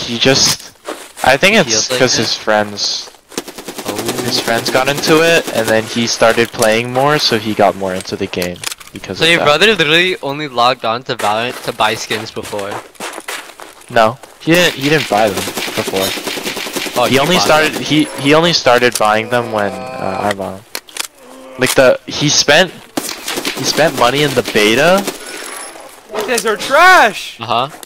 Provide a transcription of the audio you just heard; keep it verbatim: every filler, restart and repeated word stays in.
he just. I think it's Feels like because it? his friends. Oh. His friends got into it, and then he started playing more, so he got more into the game because So of your that. brother literally only logged on to Valorant to buy skins before. No, he didn't. He didn't buy them before. Oh, he you only bought started. them. He he only started buying them when uh, I bought them. Like the he spent he spent money in the beta. You guys are trash! Uh huh.